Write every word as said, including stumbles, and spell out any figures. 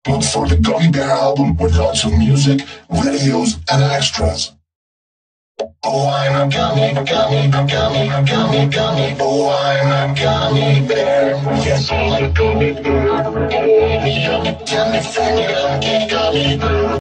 Look for the Gummy Bear album with lots of music, videos, and extras. Oh, I'm a gummy, a gummy, a gummy, a gummy, gummy. Oh, I'm a gummy bear. Yes, I'm a gummy bear. Oh, I'm a gummy bear.